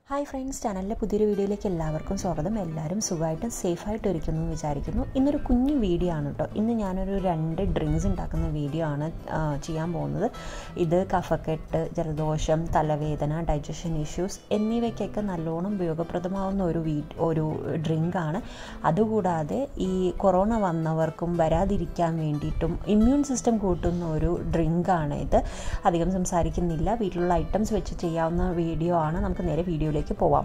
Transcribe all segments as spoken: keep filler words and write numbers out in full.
Hi friends, ചാനലിലെ പുതിയൊരു വീഡിയോയിലേക്ക് എല്ലാവർക്കും സ്വാഗതം. എല്ലാവരും സുഖമായിട്ടും സേഫായിട്ട് ഇരിക്കുന്നു എന്ന് വിചാരിക്കുന്നു. ഇന്നൊരു കുഞ്ഞു വീഡിയോ ആണ് കേട്ടോ. ഇന്ന് ഞാനൊരു രണ്ട് ഡ്രിങ്ക്സ് ഉണ്ടാക്കുന്ന വീഡിയോ ആണ് ചെയ്യാൻ പോകുന്നത്. ഇത് കഫക്കെട്ട്, ജലദോഷം, തലവേദന, ഡൈജഷൻ ഇഷ്യൂസ് എന്നിവയ്ക്കൊക്കെ നല്ലോണം ഉപയോഗപ്രദമാവുന്ന ഒരു വീ ഒരു ഡ്രിങ്കാണ്. അതുകൂടാതെ ഈ കൊറോണ വന്നവർക്കും വരാതിരിക്കാൻ വേണ്ടിയിട്ടും ഇമ്മ്യൂൺ സിസ്റ്റം കൂട്ടുന്ന ഒരു ഡ്രിങ്കാണ് ഇത്. അധികം സംസാരിക്കുന്നില്ല, വീട്ടിലുള്ള ഐറ്റംസ് വെച്ച് ചെയ്യാവുന്ന വീഡിയോ ആണ്. നമുക്ക് നേരെ വീഡിയോയിലേക്ക് പോവാം.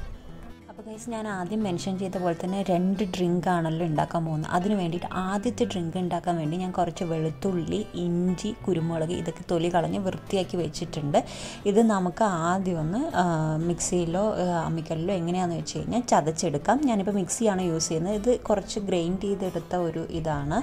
അപ്പോൾ ഗൈസ്, ഞാൻ ആദ്യം മെൻഷൻ ചെയ്ത പോലെ തന്നെ രണ്ട് ഡ്രിങ്ക് ആണല്ലോ ഉണ്ടാക്കാൻ പോകുന്നത്. അതിന് വേണ്ടിയിട്ട് ആദ്യത്തെ ഡ്രിങ്ക് ഉണ്ടാക്കാൻ വേണ്ടി ഞാൻ കുറച്ച് വെളുത്തുള്ളി, ഇഞ്ചി, കുരുമുളക് ഇതൊക്കെ തൊലി കളഞ്ഞ് വൃത്തിയാക്കി വെച്ചിട്ടുണ്ട്. ഇത് നമുക്ക് ആദ്യം ഒന്ന് മിക്സിയിലോ അമ്മിക്കല്ലിലോ എങ്ങനെയാണെന്ന് വെച്ച് കഴിഞ്ഞാൽ ചതച്ചെടുക്കാം. ഞാനിപ്പോൾ മിക്സിയാണ് യൂസ് ചെയ്യുന്നത്. ഇത് കുറച്ച് ഗ്രൈൻഡ് ചെയ്തെടുത്ത ഒരു ഇതാണ്.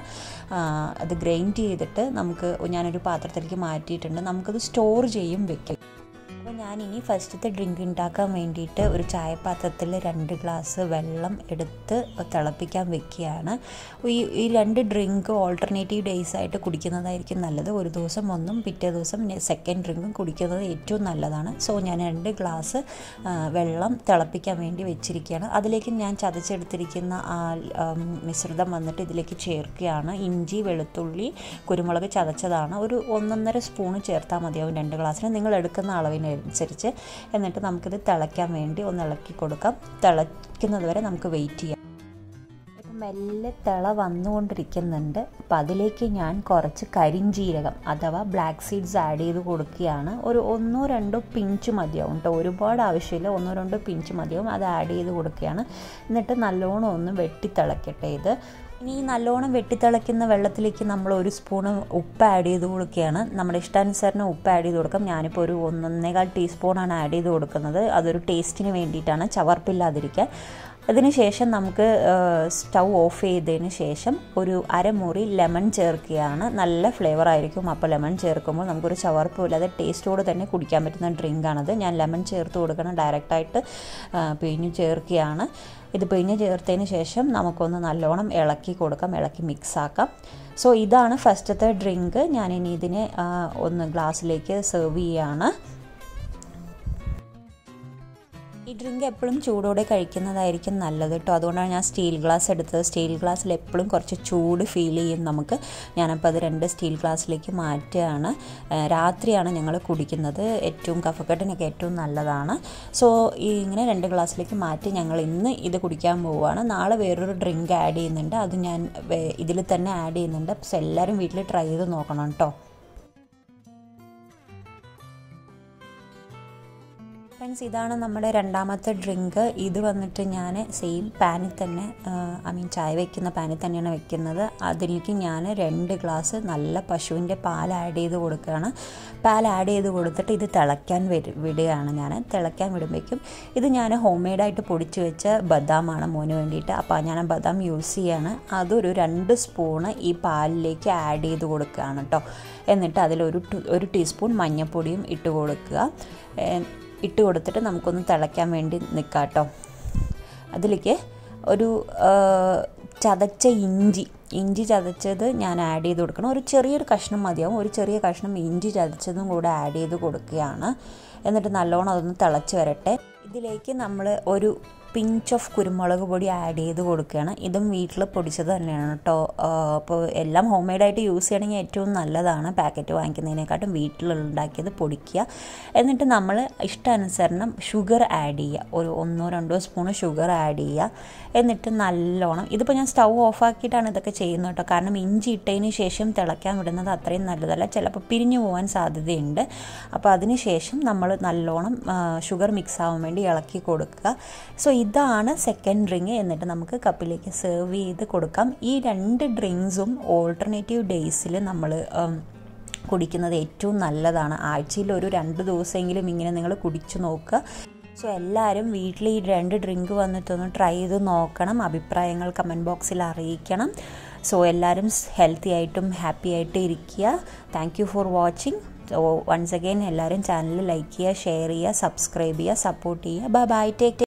അത് ഗ്രൈൻഡ് ചെയ്തിട്ട് നമുക്ക് ഞാനൊരു പാത്രത്തിലേക്ക് മാറ്റിയിട്ടുണ്ട്. നമുക്കത് സ്റ്റോർ ചെയ്യും വെക്കും. അപ്പോൾ ഞാനിനി ഫസ്റ്റത്തെ ഡ്രിങ്ക് ഉണ്ടാക്കാൻ വേണ്ടിയിട്ട് ഒരു ചായപാത്രത്തിൽ രണ്ട് ഗ്ലാസ് വെള്ളം എടുത്ത് തിളപ്പിക്കാൻ വെക്കുകയാണ്. ഈ ഈ രണ്ട് ഡ്രിങ്ക് ഓൾട്ടർനേറ്റീവ് ഡേയ്സ് ആയിട്ട് കുടിക്കുന്നതായിരിക്കും നല്ലത്. ഒരു ദിവസം ഒന്നും പിറ്റേ ദിവസം സെക്കൻഡ് ഡ്രിങ്കും കുടിക്കുന്നത് ഏറ്റവും നല്ലതാണ്. സോ ഞാൻ രണ്ട് ഗ്ലാസ് വെള്ളം തിളപ്പിക്കാൻ വേണ്ടി വെച്ചിരിക്കുകയാണ്. അതിലേക്ക് ഞാൻ ചതച്ചെടുത്തിരിക്കുന്ന ആ മിശ്രിതം വന്നിട്ട് ഇതിലേക്ക് ചേർക്കുകയാണ്. ഇഞ്ചി, വെളുത്തുള്ളി, കുരുമുളക് ചതച്ചതാണ്. ഒരു ഒന്നൊന്നര സ്പൂണ് ചേർത്താൽ മതിയാവും രണ്ട് ഗ്ലാസ്സിന്, നിങ്ങൾ എടുക്കുന്ന അളവിന് അനുസരിച്ച്. എന്നിട്ട് നമുക്കിത് തിളയ്ക്കാൻ വേണ്ടി ഒന്ന് ഇളക്കി കൊടുക്കാം. തിളയ്ക്കുന്നത് വരെ നമുക്ക് വെയിറ്റ് ചെയ്യാം. ഇപ്പം മെല്ലെ തിള വന്നുകൊണ്ടിരിക്കുന്നുണ്ട്. അപ്പം അതിലേക്ക് ഞാൻ കുറച്ച് കരിഞ്ജീരകം അഥവാ ബ്ലാക്ക് സീഡ്സ് ആഡ് ചെയ്ത് കൊടുക്കുകയാണ്. ഒരു ഒന്നോ രണ്ടോ പിഞ്ച് മതിയാവും കേട്ടോ, ഒരുപാട് ആവശ്യമില്ല, ഒന്നോ രണ്ടോ പിഞ്ച് മതിയാവും. അത് ആഡ് ചെയ്ത് കൊടുക്കുകയാണ്. എന്നിട്ട് നല്ലോണം ഒന്ന് വെട്ടി തിളക്കട്ടെ ഇത്. ഇനി ഈ നല്ലോണം വെട്ടിത്തിളയ്ക്കുന്ന വെള്ളത്തിലേക്ക് നമ്മൾ ഒരു സ്പൂണ് ഉപ്പ് ആഡ് ചെയ്ത് കൊടുക്കുകയാണ്. നമ്മുടെ ഇഷ്ടാനുസരണം ഉപ്പ് ആഡ് ചെയ്ത് കൊടുക്കാം. ഞാനിപ്പോൾ ഒരു ഒന്നൊന്നേകാൽ ടീസ്പൂണാണ് ആഡ് ചെയ്ത് കൊടുക്കുന്നത്. അതൊരു ടേസ്റ്റിന് വേണ്ടിയിട്ടാണ്, ചവർപ്പില്ലാതിരിക്കാൻ. അതിനുശേഷം നമുക്ക് സ്റ്റൗ ഓഫ് ചെയ്തതിന് ശേഷം ഒരു അരമുറി ലെമൺ ചേർക്കുകയാണ്. നല്ല ഫ്ലേവർ ആയിരിക്കും. അപ്പോൾ ലെമൺ ചേർക്കുമ്പോൾ നമുക്കൊരു ചവർപ്പില്ലാതെ ടേസ്റ്റോട് തന്നെ കുടിക്കാൻ പറ്റുന്ന ഡ്രിങ്കാണത്. ഞാൻ ലെമൺ ചേർത്ത് കൊടുക്കണം, ഡയറക്റ്റായിട്ട് പിഴിഞ്ഞ് ചേർക്കുകയാണ്. ഇത് പിഴിഞ്ഞ് ചേർത്തതിന് ശേഷം നമുക്കൊന്ന് നല്ലോണം ഇളക്കി കൊടുക്കാം, ഇളക്കി മിക്സാക്കാം. സോ ഇതാണ് ഫസ്റ്റത്തെ ഡ്രിങ്ക്. ഞാനിനി ഇതിനെ ഒന്ന് ഗ്ലാസ്സിലേക്ക് സെർവ് ചെയ്യുകയാണ്. ഈ ഡ്രിങ്ക് എപ്പോഴും ചൂടോടെ കഴിക്കുന്നതായിരിക്കും നല്ലത് കേട്ടോ. അതുകൊണ്ടാണ് ഞാൻ സ്റ്റീൽ ഗ്ലാസ് എടുത്തത്. സ്റ്റീൽ ഗ്ലാസ്സിൽ എപ്പോഴും കുറച്ച് ചൂട് ഫീൽ ചെയ്യും നമുക്ക്. ഞാനപ്പോൾ അത് രണ്ട് സ്റ്റീൽ ഗ്ലാസ്സിലേക്ക് മാറ്റുകയാണ്. രാത്രിയാണ് ഞങ്ങൾ കുടിക്കുന്നത്. ഏറ്റവും കഫക്കെട്ടിനൊക്കെ ഏറ്റവും നല്ലതാണ്. സോ ഈ ഇങ്ങനെ രണ്ട് ഗ്ലാസ്സിലേക്ക് മാറ്റി ഞങ്ങൾ ഇന്ന് ഇത് കുടിക്കാൻ പോവുകയാണ്. നാളെ വേറൊരു ഡ്രിങ്ക് ആഡ് ചെയ്യുന്നുണ്ട്. അത് ഞാൻ ഇതിൽ തന്നെ ആഡ് ചെയ്യുന്നുണ്ട്. സോ എല്ലാവരും വീട്ടിൽ ട്രൈ ചെയ്ത് നോക്കണം കേട്ടോ. ഫ്രണ്ട്സ്, ഇതാണ് നമ്മുടെ രണ്ടാമത്തെ ഡ്രിങ്ക്. ഇത് വന്നിട്ട് ഞാൻ സെയിം പാനിൽ തന്നെ, ഐ മീൻ ചായ വയ്ക്കുന്ന പാനിൽ തന്നെയാണ് വെക്കുന്നത്. അതിലേക്ക് ഞാൻ രണ്ട് ഗ്ലാസ് നല്ല പശുവിൻ്റെ പാൽ ആഡ് ചെയ്ത് കൊടുക്കുകയാണ്. പാൽ ആഡ് ചെയ്ത് കൊടുത്തിട്ട് ഇത് തിളയ്ക്കാൻ വിടുകയാണ്. ഞാൻ തിളയ്ക്കാൻ വിടുമ്പോഴേക്കും ഇത് ഞാൻ ഹോം മെയ്ഡായിട്ട് പൊടിച്ച് വെച്ച ബദാമാണ് മോന് വേണ്ടിയിട്ട്. അപ്പോൾ ഞാൻ ബദാം യൂസ് ചെയ്യാണ്. അതൊരു രണ്ട് സ്പൂണ് ഈ പാലിലേക്ക് ആഡ് ചെയ്ത് കൊടുക്കുകയാണ് കേട്ടോ. എന്നിട്ട് അതിലൊരു ഒരു ടീസ്പൂൺ മഞ്ഞൾപ്പൊടിയും ഇട്ട് കൊടുക്കുക. ഇട്ട് കൊടുത്തിട്ട് നമുക്കൊന്ന് തിളയ്ക്കാൻ വേണ്ടി നിൽക്കാം കേട്ടോ. അതിലേക്ക് ഒരു ചതച്ച ഇഞ്ചി ഇഞ്ചി ചതച്ചത് ഞാൻ ആഡ് ചെയ്ത് കൊടുക്കണം. ഒരു ചെറിയൊരു കഷ്ണം മതിയാവും. ഒരു ചെറിയ കഷ്ണം ഇഞ്ചി ചതച്ചതും കൂടെ ആഡ് ചെയ്ത് കൊടുക്കുകയാണ്. എന്നിട്ട് നല്ലോണം അതൊന്ന് തിളച്ച് വരട്ടെ. ഇതിലേക്ക് നമ്മൾ ഒരു പിഞ്ച് ഓഫ് കുരുമുളക് പൊടി ആഡ് ചെയ്ത് കൊടുക്കുകയാണ്. ഇതും വീട്ടിൽ പൊടിച്ചത് തന്നെയാണ് കേട്ടോ. അപ്പോൾ എല്ലാം ഹോം മെയ്ഡായിട്ട് യൂസ് ചെയ്യണമെങ്കിൽ ഏറ്റവും നല്ലതാണ്. പാക്കറ്റ് വാങ്ങിക്കുന്നതിനെക്കാട്ടും വീട്ടിലുണ്ടാക്കിയത് പൊടിക്കുക. എന്നിട്ട് നമ്മൾ ഇഷ്ടാനുസരണം ഷുഗർ ആഡ് ചെയ്യുക. ഒരു ഒന്നോ രണ്ടോ സ്പൂണ് ഷുഗർ ആഡ് ചെയ്യുക. എന്നിട്ട് നല്ലോണം, ഇതിപ്പോൾ ഞാൻ സ്റ്റൗ ഓഫാക്കിയിട്ടാണ് ഇതൊക്കെ ചെയ്യുന്നത് കേട്ടോ. കാരണം ഇഞ്ചി ഇട്ടതിന് ശേഷം തിളയ്ക്കാൻ വിടുന്നത് അത്രയും നല്ലതല്ല, ചിലപ്പോൾ പിരിഞ്ഞു പോകാൻ സാധ്യതയുണ്ട്. അപ്പോൾ അതിന് ശേഷം നമ്മൾ നല്ലോണം ഷുഗർ മിക്സ് ആവാൻ വേണ്ടി ഇളക്കി കൊടുക്കുക. സോ ഇതാണ് സെക്കൻഡ് ഡ്രിങ്ക്. എന്നിട്ട് നമുക്ക് കപ്പിലേക്ക് സെർവ് ചെയ്ത് കൊടുക്കാം. ഈ രണ്ട് ഡ്രിങ്ക്സും ഓൾട്ടർനേറ്റീവ് ഡേയ്സിൽ നമ്മൾ കുടിക്കുന്നത് ഏറ്റവും നല്ലതാണ്. ആഴ്ചയിൽ ഒരു രണ്ട് ദിവസമെങ്കിലും ഇങ്ങനെ നിങ്ങൾ കുടിച്ചു നോക്കുക. സോ എല്ലാവരും വീട്ടിൽ ഈ രണ്ട് ഡ്രിങ്ക് വന്നിട്ടൊന്ന് ട്രൈ ചെയ്ത് നോക്കണം. അഭിപ്രായങ്ങൾ കമൻറ്റ് ബോക്സിൽ അറിയിക്കണം. സോ എല്ലാവരും ഹെൽത്തി ആയിട്ടും ഹാപ്പി ആയിട്ട് ഇരിക്കുക. Thank you for watching. So once again എല്ലാവരും ചാനൽ ലൈക്ക് ചെയ്യുക, ഷെയർ ചെയ്യുക, സബ്സ്ക്രൈബ് ചെയ്യുക, സപ്പോർട്ട് ചെയ്യുക. Bye bye, take